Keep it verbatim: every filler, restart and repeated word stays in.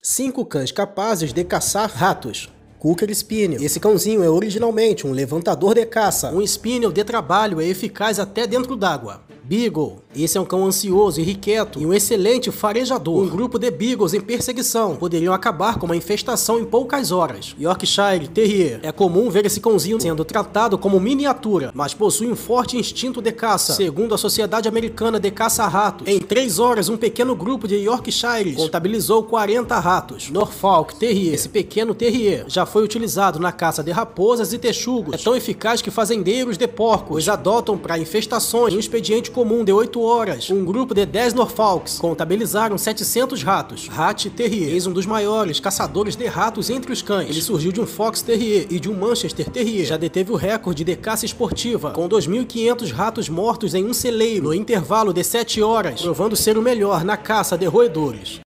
Cinco cães capazes de caçar ratos. Cocker Spaniel. Esse cãozinho é originalmente um levantador de caça. Um Spaniel de trabalho é eficaz até dentro d'água. Beagle. Esse é um cão ansioso, irrequieto e um excelente farejador. Um grupo de Beagles em perseguição poderiam acabar com uma infestação em poucas horas. Yorkshire Terrier. É comum ver esse cãozinho sendo tratado como miniatura, mas possui um forte instinto de caça. Segundo a Sociedade Americana de Caça-Ratos, em três horas um pequeno grupo de Yorkshires contabilizou quarenta ratos. Norfolk Terrier. Esse pequeno terrier já foi utilizado na caça de raposas e texugos. É tão eficaz que fazendeiros de porcos os adotam para infestações. Em um expediente comum de oito horas, um grupo de dez Norfolks contabilizaram setecentos ratos. Rat Terrier, eis um dos maiores caçadores de ratos entre os cães. Ele surgiu de um Fox Terrier e de um Manchester Terrier. Já deteve o recorde de caça esportiva, com dois mil e quinhentos ratos mortos em um celeiro, no intervalo de sete horas, provando ser o melhor na caça de roedores.